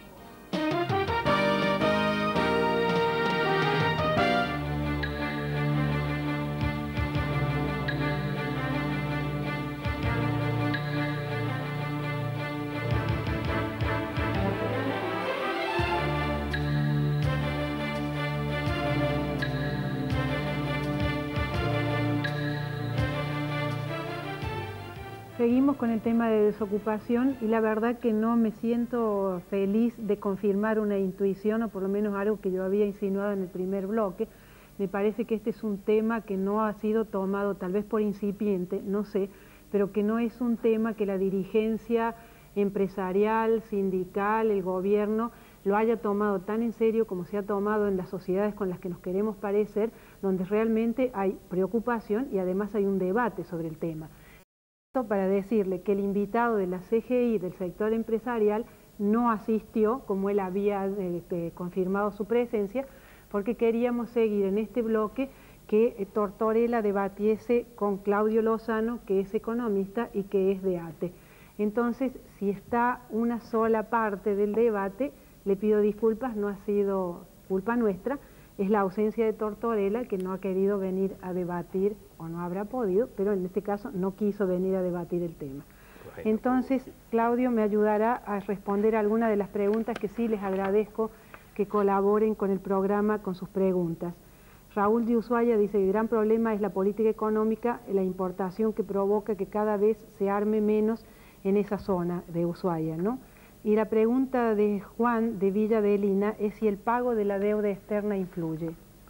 Seguimos con el tema de desocupación y la verdad que no me siento feliz de confirmar una intuición o por lo menos algo que yo había insinuado en el primer bloque. Me parece que este es un tema que no ha sido tomado tal vez por incipiente, no sé, pero que no es un tema que la dirigencia empresarial, sindical, el gobierno lo haya tomado tan en serio como se ha tomado en las sociedades con las que nos queremos parecer, donde realmente hay preocupación y además hay un debate sobre el tema. Para decirle que el invitado de la C G I del sector empresarial no asistió, como él había eh, confirmado su presencia, porque queríamos seguir en este bloque que eh, Tortorella debatiese con Claudio Lozano, que es economista y que es de ATE. Entonces, si está una sola parte del debate, le pido disculpas, no ha sido culpa nuestra, es la ausencia de Tortorella, que no ha querido venir a debatir, o no habrá podido, pero en este caso no quiso venir a debatir el tema. Entonces, Claudio me ayudará a responder algunas de las preguntas que sí les agradezco que colaboren con el programa con sus preguntas. Raúl de Ushuaia dice que el gran problema es la política económica, la importación que provoca que cada vez se arme menos en esa zona de Ushuaia, ¿no? Y la pregunta de Juan de Villa de Elina es si el pago de la deuda externa influye.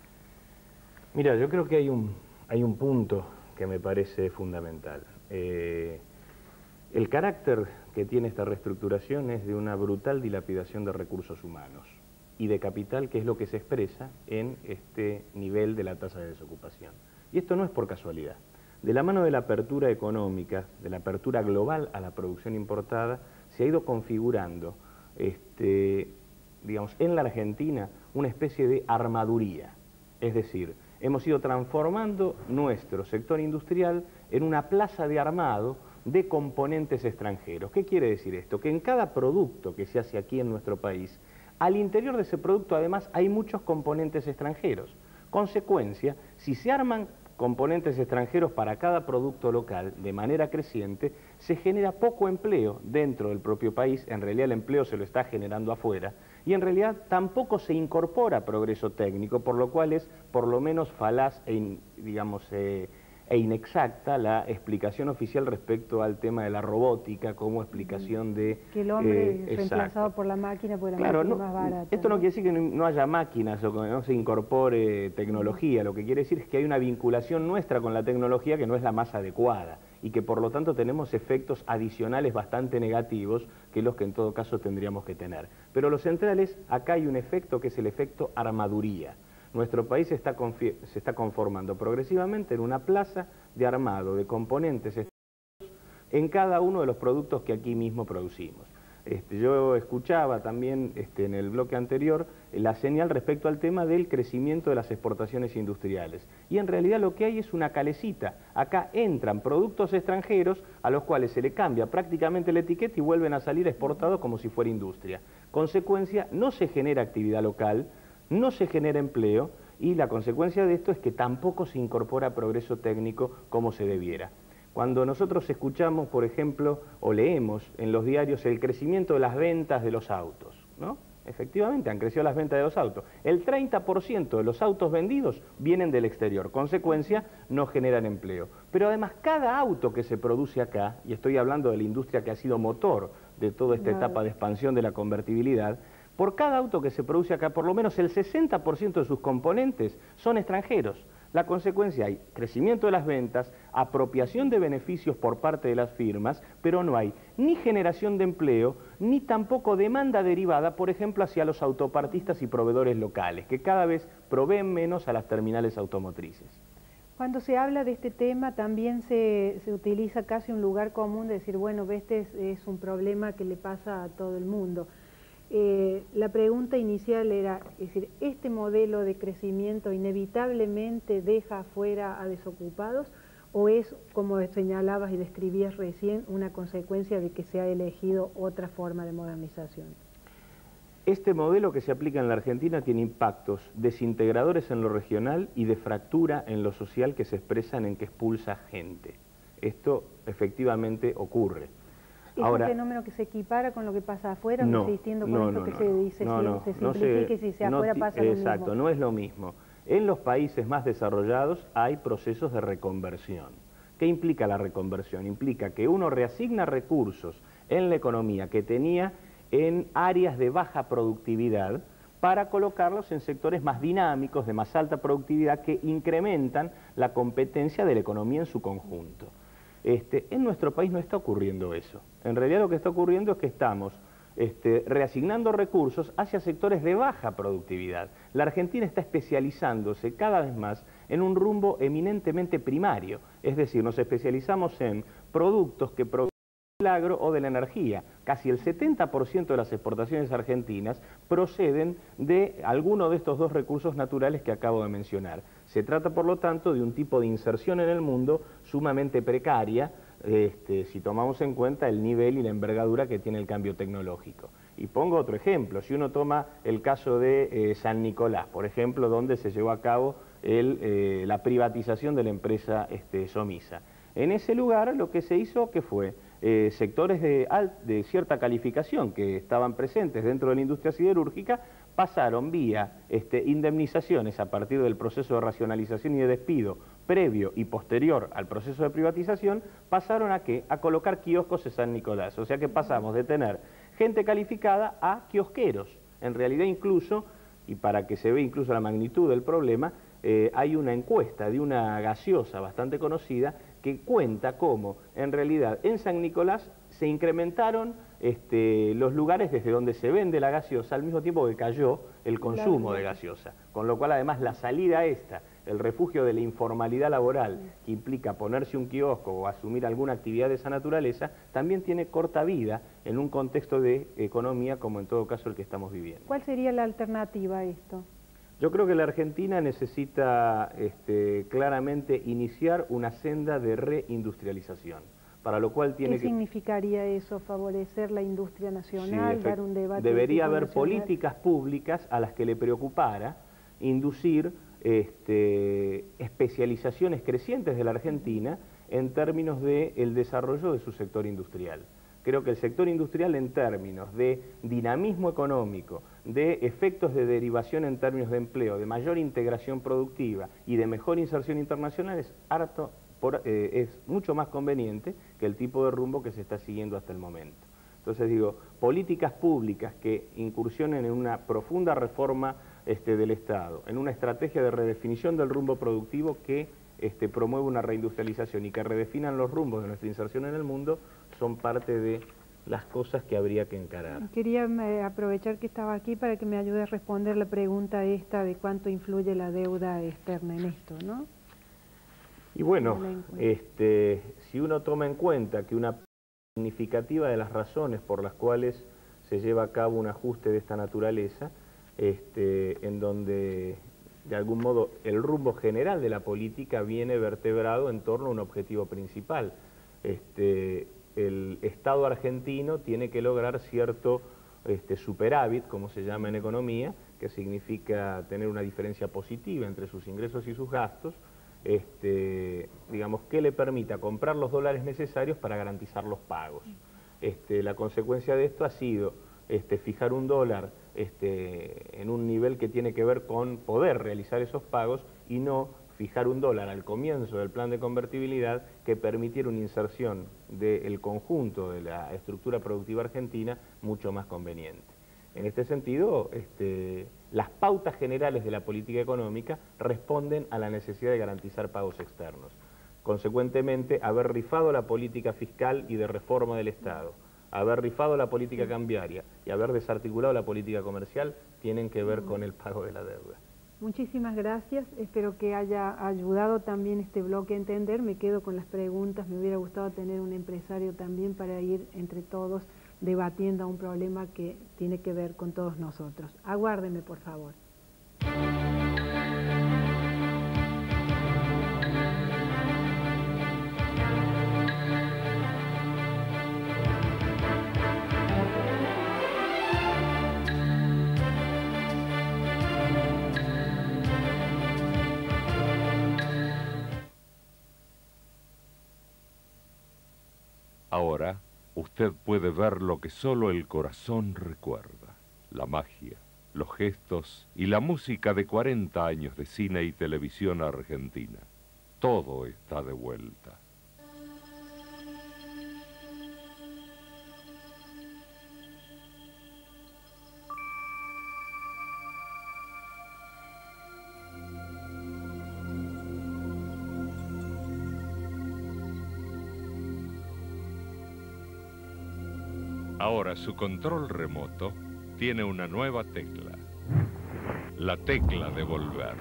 Mira, yo creo que hay un, hay un punto que me parece fundamental. Eh, el carácter que tiene esta reestructuración es de una brutal dilapidación de recursos humanos y de capital, que es lo que se expresa en este nivel de la tasa de desocupación. Y esto no es por casualidad. De la mano de la apertura económica, de la apertura global a la producción importada, se ha ido configurando, este, digamos, en la Argentina una especie de armaduría. Es decir, hemos ido transformando nuestro sector industrial en una plaza de armado de componentes extranjeros. ¿Qué quiere decir esto? Que en cada producto que se hace aquí en nuestro país, al interior de ese producto además hay muchos componentes extranjeros. Consecuencia, si se arman componentes extranjeros para cada producto local de manera creciente, se genera poco empleo dentro del propio país, en realidad el empleo se lo está generando afuera, y en realidad tampoco se incorpora progreso técnico, por lo cual es por lo menos falaz e, in, digamos, eh, e inexacta la explicación oficial respecto al tema de la robótica como explicación de...
Que el hombre
eh,
es reemplazado por la máquina, porque la
claro,
máquina
no,
es más barata.
Esto no, no quiere decir que no haya máquinas o que no se incorpore tecnología, lo que quiere decir es que hay una vinculación nuestra con la tecnología que no es la más adecuada y que por lo tanto tenemos efectos adicionales bastante negativos que los que en todo caso tendríamos que tener. Pero lo central es, acá hay un efecto que es el efecto armaduría. Nuestro país se está, se está conformando progresivamente en una plaza de armado de componentes en cada uno de los productos que aquí mismo producimos. Este, yo escuchaba también este, en el bloque anterior la señal respecto al tema del crecimiento de las exportaciones industriales. Y en realidad lo que hay es una calecita. Acá entran productos extranjeros a los cuales se le cambia prácticamente la etiqueta y vuelven a salir exportados como si fuera industria. Consecuencia, no se genera actividad local, no se genera empleo, y la consecuencia de esto es que tampoco se incorpora progreso técnico como se debiera. Cuando nosotros escuchamos, por ejemplo, o leemos en los diarios el crecimiento de las ventas de los autos, ¿no? Efectivamente, han crecido las ventas de los autos. El treinta por ciento de los autos vendidos vienen del exterior. Consecuencia, no generan empleo. Pero además, cada auto que se produce acá, y estoy hablando de la industria que ha sido motor de toda esta etapa de expansión de la convertibilidad, por cada auto que se produce acá, por lo menos el sesenta por ciento de sus componentes son extranjeros. La consecuencia, hay crecimiento de las ventas, apropiación de beneficios por parte de las firmas, pero no hay ni generación de empleo, ni tampoco demanda derivada, por ejemplo, hacia los autopartistas y proveedores locales, que cada vez proveen menos a las terminales automotrices.
Cuando se habla de este tema también se, se utiliza casi un lugar común de decir, bueno, este es, es un problema que le pasa a todo el mundo. Eh, la pregunta inicial era, es decir, ¿este modelo de crecimiento inevitablemente deja afuera a desocupados o es, como señalabas y describías recién, una consecuencia de que se ha elegido otra forma de modernización?
Este modelo que se aplica en la Argentina tiene impactos desintegradores en lo regional y de fractura en lo social que se expresan en que expulsa gente. Esto efectivamente ocurre.
¿Es Ahora, un fenómeno que se equipara con lo que pasa afuera,
no,
insistiendo con
no,
esto
no,
que
no,
se dice,
no,
si
no,
se
no
simplifique,
se,
si se
no,
afuera pasa lo mismo?
Exacto, no es lo mismo. En los países más desarrollados hay procesos de reconversión. ¿Qué implica la reconversión? Implica que uno reasigna recursos en la economía que tenía en áreas de baja productividad para colocarlos en sectores más dinámicos, de más alta productividad, que incrementan la competencia de la economía en su conjunto. Este, en nuestro país no está ocurriendo eso. En realidad lo que está ocurriendo es que estamos este, reasignando recursos hacia sectores de baja productividad. La Argentina está especializándose cada vez más en un rumbo eminentemente primario, es decir, nos especializamos en productos que provienen del agro o de la energía. Casi el setenta por ciento de las exportaciones argentinas proceden de alguno de estos dos recursos naturales que acabo de mencionar. Se trata, por lo tanto, de un tipo de inserción en el mundo sumamente precaria, este, si tomamos en cuenta el nivel y la envergadura que tiene el cambio tecnológico. Y pongo otro ejemplo, si uno toma el caso de eh, San Nicolás, por ejemplo, donde se llevó a cabo el, eh, la privatización de la empresa este, Somisa. En ese lugar lo que se hizo, ¿qué fue? Eh, sectores de, de cierta calificación que estaban presentes dentro de la industria siderúrgica pasaron vía este, indemnizaciones a partir del proceso de racionalización y de despido previo y posterior al proceso de privatización, pasaron a ¿qué? A colocar kioscos en San Nicolás. O sea que pasamos de tener gente calificada a kiosqueros. En realidad incluso, y para que se vea incluso la magnitud del problema, eh, hay una encuesta de una gaseosa bastante conocida que cuenta cómo, en realidad, en San Nicolás se incrementaron este, los lugares desde donde se vende la gaseosa, al mismo tiempo que cayó el consumo claro, de gaseosa. Con lo cual, además, la salida esta, el refugio de la informalidad laboral, que implica ponerse un kiosco o asumir alguna actividad de esa naturaleza, también tiene corta vida en un contexto de economía como en todo caso el que estamos viviendo.
¿Cuál sería la alternativa a esto?
Yo creo que la Argentina necesita este, claramente iniciar una senda de reindustrialización, para lo cual tiene
¿Qué
que...
significaría eso? ¿Favorecer la industria nacional?
Sí,
¿Dar un debate?
Debería haber
nacional?
políticas públicas a las que le preocupara inducir este, especializaciones crecientes de la Argentina en términos del desarrollo de su sector industrial. Creo que el sector industrial en términos de dinamismo económico, de efectos de derivación en términos de empleo, de mayor integración productiva y de mejor inserción internacional es, harto por, eh, es mucho más conveniente que el tipo de rumbo que se está siguiendo hasta el momento. Entonces digo, políticas públicas que incursionen en una profunda reforma este, del Estado, en una estrategia de redefinición del rumbo productivo que este, promueva una reindustrialización y que redefinan los rumbos de nuestra inserción en el mundo, son parte de las cosas que habría que encarar.
Quería eh, aprovechar que estaba aquí para que me ayude a responder la pregunta esta de cuánto influye la deuda externa en esto, ¿no?
Y bueno, este, si uno toma en cuenta que una significativa de las razones por las cuales se lleva a cabo un ajuste de esta naturaleza, este, en donde de algún modo el rumbo general de la política viene vertebrado en torno a un objetivo principal. Este, el Estado argentino tiene que lograr cierto este, superávit, como se llama en economía, que significa tener una diferencia positiva entre sus ingresos y sus gastos, este, digamos, que le permita comprar los dólares necesarios para garantizar los pagos. Este, la consecuencia de esto ha sido este, fijar un dólar este, en un nivel que tiene que ver con poder realizar esos pagos y no fijar un dólar al comienzo del plan de convertibilidad que permitiera una inserción del conjunto de la estructura productiva argentina mucho más conveniente. En este sentido, este, las pautas generales de la política económica responden a la necesidad de garantizar pagos externos. Consecuentemente, haber rifado la política fiscal y de reforma del Estado, haber rifado la política cambiaria y haber desarticulado la política comercial tienen que ver con el pago de la deuda.
Muchísimas gracias, espero que haya ayudado también este bloque a entender. Me quedo con las preguntas, me hubiera gustado tener un empresario también para ir entre todos debatiendo un problema que tiene que ver con todos nosotros. Aguárdeme, por favor.
Ahora, usted puede ver lo que solo el corazón recuerda, la magia, los gestos y la música de cuarenta años de cine y televisión argentina. Todo está de vuelta. Ahora su control remoto tiene una nueva tecla, la tecla de volver.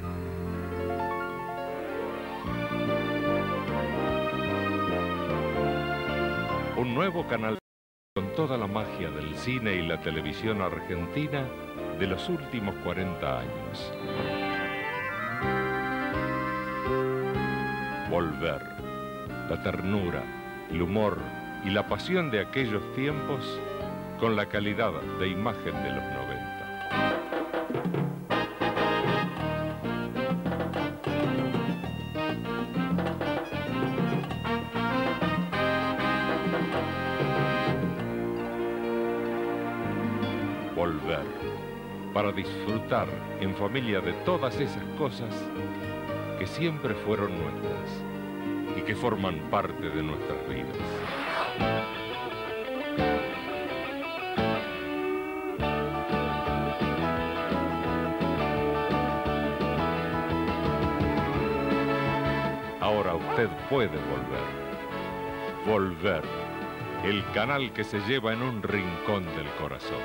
Un nuevo canal con toda la magia del cine y la televisión argentina de los últimos cuarenta años. Volver, la ternura, el humor y la pasión de aquellos tiempos con la calidad de imagen de los noventa. Volver, para disfrutar en familia de todas esas cosas que siempre fueron nuestras y que forman parte de nuestras vidas. Ahora usted puede volver. Volver, el canal que se lleva en un rincón del corazón.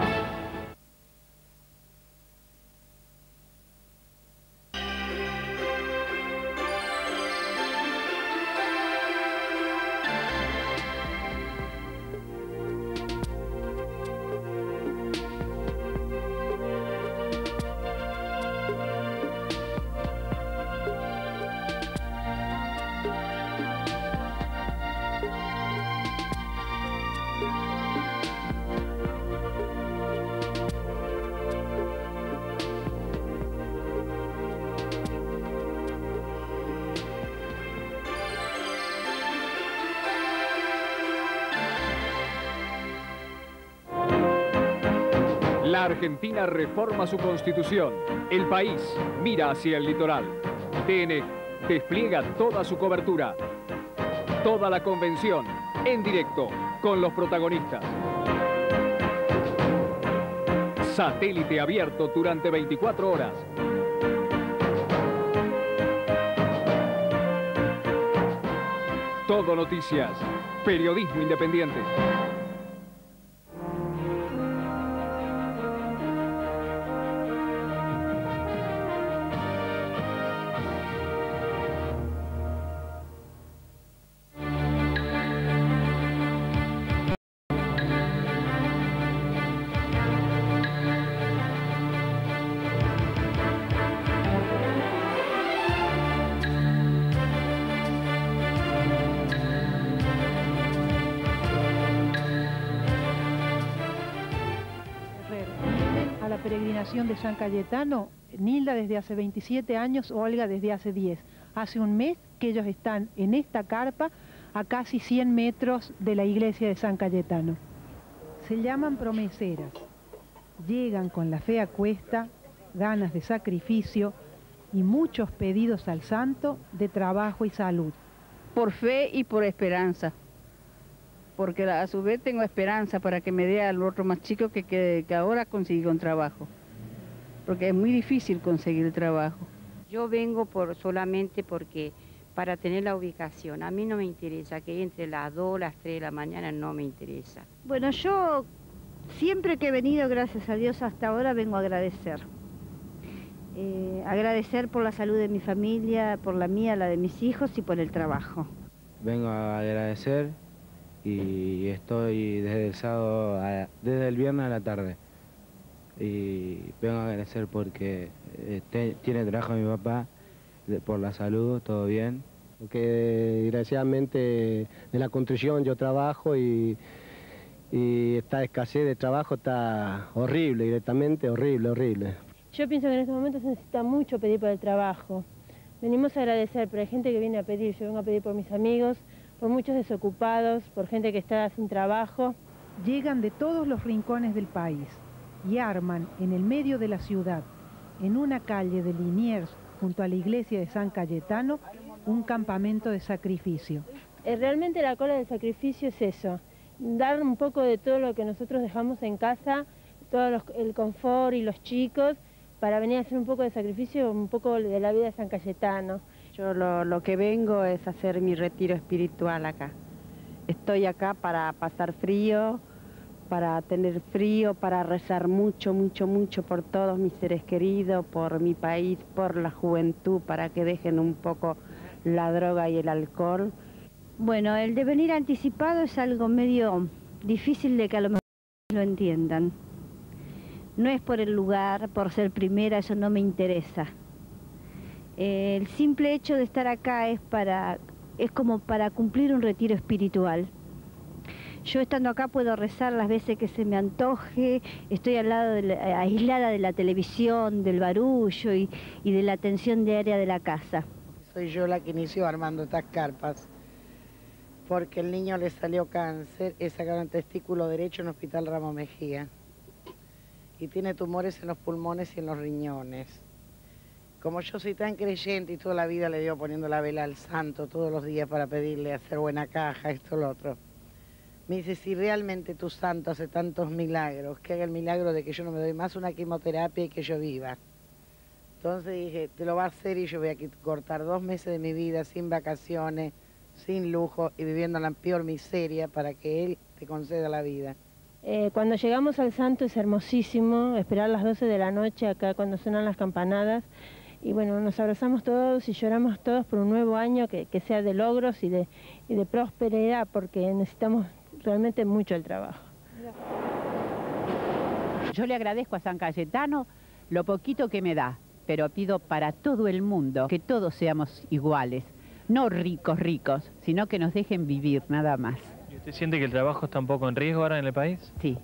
La Argentina reforma su constitución. El país mira hacia el litoral. T N despliega toda su cobertura. Toda la convención en directo con los protagonistas. Satélite abierto durante veinticuatro horas. Todo noticias. Periodismo independiente.
coordinación de San Cayetano, Nilda desde hace veintisiete años, Olga desde hace diez. Hace un mes que ellos están en esta carpa a casi cien metros de la iglesia de San Cayetano. Se llaman promeseras. Llegan con la fe a cuesta, ganas de sacrificio y muchos pedidos al santo de trabajo y salud.
Por fe y por esperanza, porque a su vez tengo esperanza para que me dé al otro más chico que, que, que ahora consiga un trabajo, porque es muy difícil conseguir trabajo.
Yo vengo por, solamente porque para tener la ubicación, a mí no me interesa que entre las dos, las tres de la mañana, no me interesa.
Bueno, yo siempre que he venido, gracias a Dios, hasta ahora vengo a agradecer. Eh, agradecer por la salud de mi familia, por la mía, la de mis hijos y por el trabajo.
Vengo a agradecer y estoy desde el sábado, a, desde el viernes a la tarde. Y vengo a agradecer porque eh, te, tiene trabajo mi papá, de, por la salud, todo bien.
Porque desgraciadamente de la construcción yo trabajo y, y esta escasez de trabajo está horrible, directamente horrible, horrible.
Yo pienso que en estos momentos se necesita mucho pedir por el trabajo. Venimos a agradecer, pero hay gente que viene a pedir. Yo vengo a pedir por mis amigos, por muchos desocupados, por gente que está sin trabajo.
Llegan de todos los rincones del país y arman en el medio de la ciudad, en una calle de Liniers, junto a la iglesia de San Cayetano, un campamento de sacrificio.
Eh, realmente la cola del sacrificio es eso, dar un poco de todo lo que nosotros dejamos en casa, todo los, el confort y los chicos, para venir a hacer un poco de sacrificio, un poco de la vida de San Cayetano.
Yo lo, lo que vengo es hacer mi retiro espiritual acá. Estoy acá para pasar frío, para tener frío, para rezar mucho, mucho, mucho por todos mis seres queridos, por mi país, por la juventud, para que dejen un poco la droga y el alcohol.
Bueno, el devenir anticipado es algo medio difícil de que a lo mejor lo entiendan. No es por el lugar, por ser primera, eso no me interesa. Eh, el simple hecho de estar acá es para, es como para cumplir un retiro espiritual. Yo estando acá puedo rezar las veces que se me antoje, estoy al lado de la, aislada de la televisión, del barullo y, y de la atención diaria de la casa.
Soy yo la que inició armando estas carpas, porque el niño le salió cáncer, es sacaron el testículo derecho en el Hospital Ramos Mejía. Y tiene tumores en los pulmones y en los riñones. Como yo soy tan creyente y toda la vida le digo poniendo la vela al santo todos los días para pedirle hacer buena caja, esto, lo otro. Me dice, si realmente tu santo hace tantos milagros, que haga el milagro de que yo no me doy más una quimioterapia y que yo viva. Entonces dije, te lo va a hacer y yo voy a cortar dos meses de mi vida sin vacaciones, sin lujo y viviendo en la peor miseria para que él te conceda la vida.
Eh, cuando llegamos al santo es hermosísimo, esperar las doce de la noche acá cuando suenan las campanadas. Y bueno, nos abrazamos todos y lloramos todos por un nuevo año que, que sea de logros y de, y de prosperidad, porque necesitamos realmente mucho el trabajo.
Yo le agradezco a San Cayetano lo poquito que me da, pero pido para todo el mundo que todos seamos iguales, no ricos ricos, sino que nos dejen vivir nada más.
¿Y usted siente que el trabajo está un poco en riesgo ahora en el país?
Sí.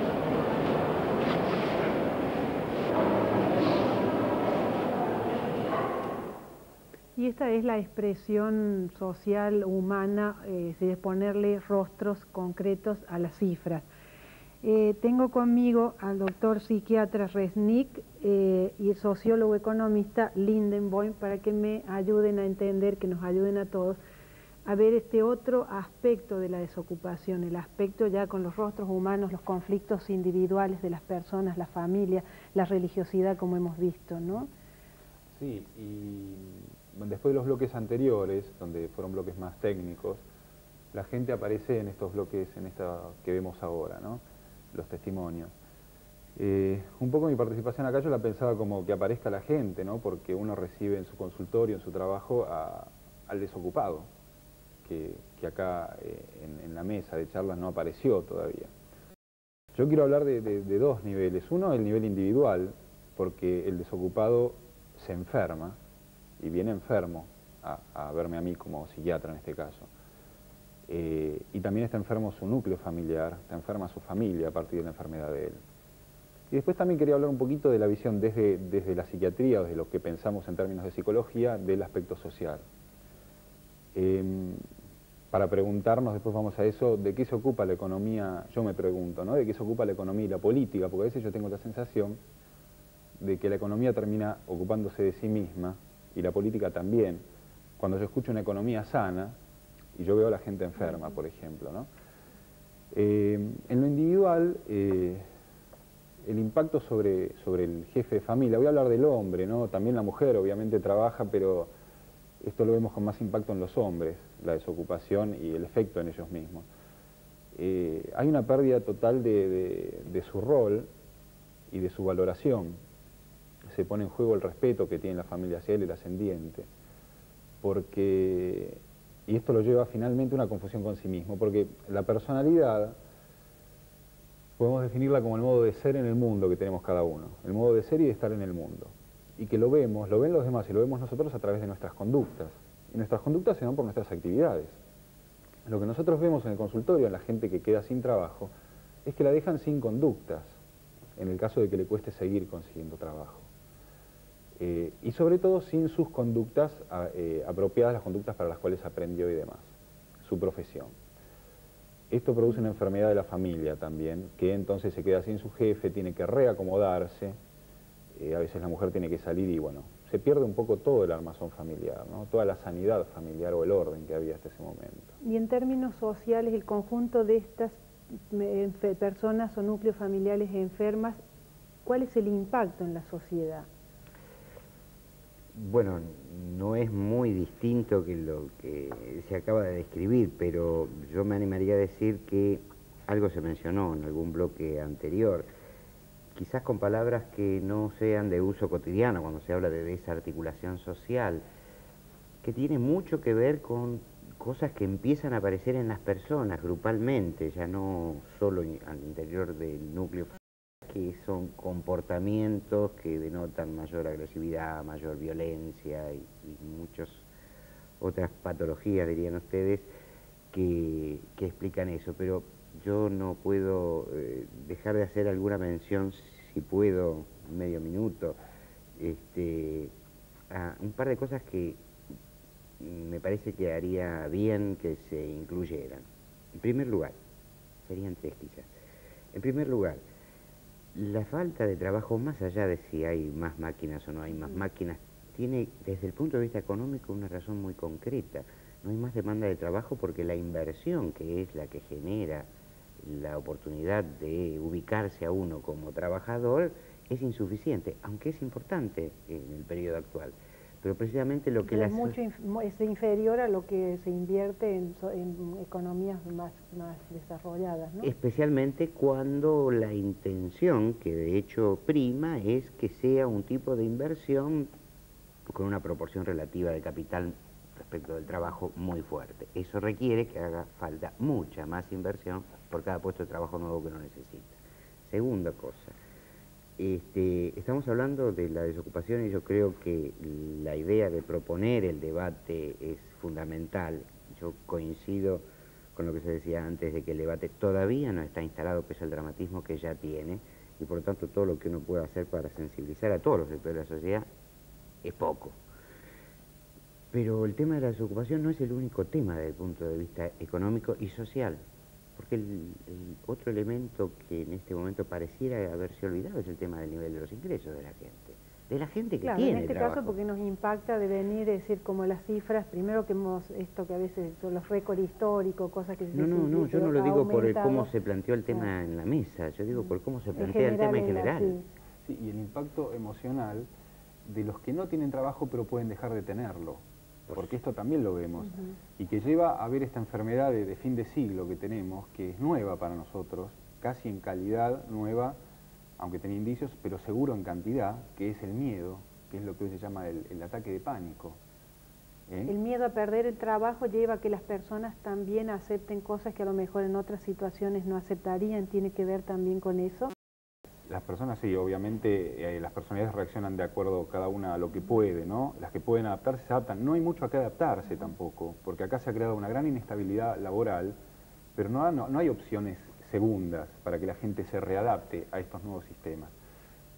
Y esta es la expresión social humana, eh, de ponerle rostros concretos a las cifras. Eh, tengo conmigo al doctor psiquiatra Resnick eh, y el sociólogo economista Lindenboim para que me ayuden a entender, que nos ayuden a todos a ver este otro aspecto de la desocupación, el aspecto ya con los rostros humanos, los conflictos individuales de las personas, la familia, la religiosidad, como hemos visto, ¿no?
Sí, y después de los bloques anteriores, donde fueron bloques más técnicos, la gente aparece en estos bloques, en esta que vemos ahora, ¿no? Los testimonios. Eh, un poco mi participación acá yo la pensaba como que aparezca la gente, ¿no? Porque uno recibe en su consultorio, en su trabajo, a, al desocupado, que, que acá eh, en, en la mesa de charlas no apareció todavía. Yo quiero hablar de, de, de dos niveles. Uno, el nivel individual, porque el desocupado se enferma, y viene enfermo a, a verme a mí como psiquiatra en este caso. Eh, y también está enfermo su núcleo familiar, está enferma su familia a partir de la enfermedad de él. Y después también quería hablar un poquito de la visión desde, desde la psiquiatría, o desde lo que pensamos en términos de psicología, del aspecto social. Eh, para preguntarnos, después vamos a eso, de qué se ocupa la economía, yo me pregunto, ¿no? De qué se ocupa la economía y la política, porque a veces yo tengo la sensación de que la economía termina ocupándose de sí misma, y la política también, cuando yo escucho una economía sana, y yo veo a la gente enferma, por ejemplo, ¿no? Eh, en lo individual, eh, el impacto sobre, sobre el jefe de familia, voy a hablar del hombre, ¿no? También la mujer obviamente trabaja, pero esto lo vemos con más impacto en los hombres, la desocupación y el efecto en ellos mismos. Eh, hay una pérdida total de, de, de su rol y de su valoración. Se pone en juego el respeto que tiene la familia hacia él, el ascendiente, porque, y esto lo lleva finalmente a una confusión con sí mismo, porque la personalidad podemos definirla como el modo de ser en el mundo que tenemos cada uno, el modo de ser y de estar en el mundo, y que lo vemos, lo ven los demás y lo vemos nosotros a través de nuestras conductas, y nuestras conductas se dan por nuestras actividades. Lo que nosotros vemos en el consultorio, en la gente que queda sin trabajo, es que la dejan sin conductas, en el caso de que le cueste seguir consiguiendo trabajo. Eh, y sobre todo sin sus conductas a, eh, apropiadas, las conductas para las cuales aprendió y demás, su profesión. Esto produce una enfermedad de la familia también, que entonces se queda sin su jefe, tiene que reacomodarse, eh, a veces la mujer tiene que salir y bueno, se pierde un poco todo el armazón familiar, ¿no? Toda la sanidad familiar o el orden que había hasta ese momento.
Y en términos sociales, el conjunto de estas eh, personas o núcleos familiares enfermas, ¿cuál es el impacto en la sociedad?
Bueno, no es muy distinto que lo que se acaba de describir, pero yo me animaría a decir que algo se mencionó en algún bloque anterior, quizás con palabras que no sean de uso cotidiano cuando se habla de desarticulación social, que tiene mucho que ver con cosas que empiezan a aparecer en las personas grupalmente, ya no solo al interior del núcleo familiar, que son comportamientos que denotan mayor agresividad, mayor violencia y, y muchas otras patologías, dirían ustedes, que, que explican eso. Pero yo no puedo eh, dejar de hacer alguna mención, si puedo, medio minuto, este, a un par de cosas que me parece que haría bien que se incluyeran. En primer lugar, serían tres quizás. En primer lugar, la falta de trabajo, más allá de si hay más máquinas o no hay más máquinas, tiene desde el punto de vista económico una razón muy concreta. No hay más demanda de trabajo porque la inversión, que es la que genera la oportunidad de ubicarse a uno como trabajador, es insuficiente, aunque es importante en el periodo actual. Pero precisamente lo que
Pero
las...
es, mucho inf es inferior a lo que se invierte en, en economías más, más desarrolladas, ¿no?
Especialmente cuando la intención, que de hecho prima, es que sea un tipo de inversión con una proporción relativa de capital respecto del trabajo muy fuerte. Eso requiere que haga falta mucha más inversión por cada puesto de trabajo nuevo que uno necesita. Segunda cosa. Este, estamos hablando de la desocupación y yo creo que la idea de proponer el debate es fundamental. Yo coincido con lo que se decía antes de que el debate todavía no está instalado pese al dramatismo que ya tiene y por lo tanto todo lo que uno pueda hacer para sensibilizar a todos los sectores de la sociedad es poco. Pero el tema de la desocupación no es el único tema desde el punto de vista económico y social. Porque el, el otro elemento que en este momento pareciera haberse olvidado es el tema del nivel de los ingresos de la gente. De la gente que
claro,
tiene
en este
trabajo.
caso porque nos impacta de venir, es decir, como las cifras, primero que hemos, esto que a veces son los récords históricos, cosas que...
No, no, no, yo no lo digo por el cómo se planteó el tema
claro.
en la mesa, yo digo por cómo se plantea
general,
el tema en general.
Sí. Sí, y el impacto emocional de los que no tienen trabajo pero pueden dejar de tenerlo. Porque esto también lo vemos, uh-huh. y que lleva a ver esta enfermedad de, de fin de siglo que tenemos, que es nueva para nosotros, casi en calidad nueva, aunque tenía indicios, pero seguro en cantidad, que es el miedo, que es lo que hoy se llama el, el ataque de pánico. ¿Eh?
El miedo a perder el trabajo lleva a que las personas también acepten cosas que a lo mejor en otras situaciones no aceptarían, ¿tiene que ver también con eso?
Las personas sí, obviamente eh, las personalidades reaccionan de acuerdo cada una a lo que puede, ¿no? Las que pueden adaptarse se adaptan. No hay mucho a qué adaptarse tampoco, porque acá se ha creado una gran inestabilidad laboral, pero no, no, no hay opciones segundas para que la gente se readapte a estos nuevos sistemas.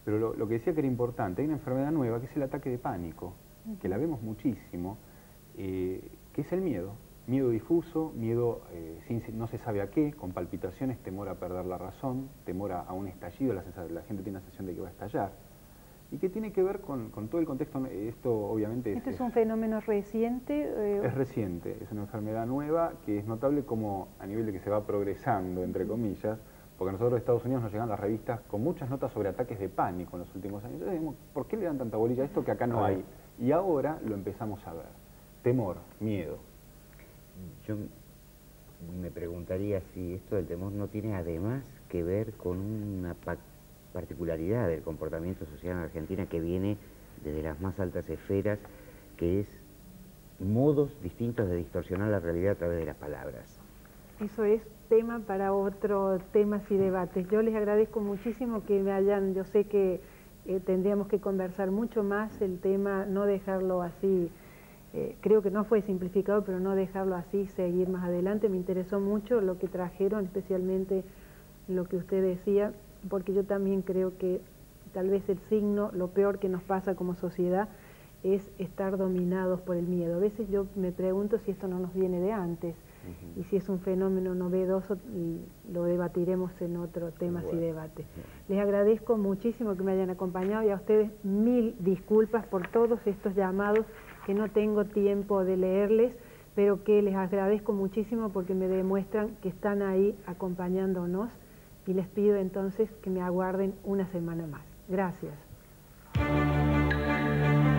Pero lo, lo que decía que era importante, hay una enfermedad nueva que es el ataque de pánico, que la vemos muchísimo, eh, que es el miedo. Miedo difuso, miedo eh, sin, no se sabe a qué, con palpitaciones, temor a perder la razón, temor a, a un estallido, la, la gente tiene la sensación de que va a estallar. Y que tiene que ver con, con todo el contexto, esto obviamente es...
¿Esto es un fenómeno reciente? Eh,
es reciente, es una enfermedad nueva que es notable como a nivel de que se va progresando, entre comillas, porque a nosotros de Estados Unidos nos llegan las revistas con muchas notas sobre ataques de pánico en los últimos años. Entonces, digamos, ¿por qué le dan tanta bolilla a esto que acá no hay? Y ahora lo empezamos a ver. Temor, miedo.
Yo me preguntaría si esto del temor no tiene además que ver con una particularidad del comportamiento social en Argentina que viene desde las más altas esferas, que es modos distintos de distorsionar la realidad a través de las palabras.
Eso es tema para otro temas y debates. Yo les agradezco muchísimo que me hayan, yo sé que eh, tendríamos que conversar mucho más el tema, no dejarlo así, eh, creo que no fue simplificado, pero no dejarlo así, seguir más adelante. Me interesó mucho lo que trajeron, especialmente lo que usted decía, porque yo también creo que tal vez el signo, lo peor que nos pasa como sociedad, es estar dominados por el miedo. A veces yo me pregunto si esto no nos viene de antes, uh-huh. y si es un fenómeno novedoso, y lo debatiremos en otro temas bueno. y debates. Les agradezco muchísimo que me hayan acompañado y a ustedes mil disculpas por todos estos llamados que no tengo tiempo de leerles, pero que les agradezco muchísimo porque me demuestran que están ahí acompañándonos y les pido entonces que me aguarden una semana más. Gracias.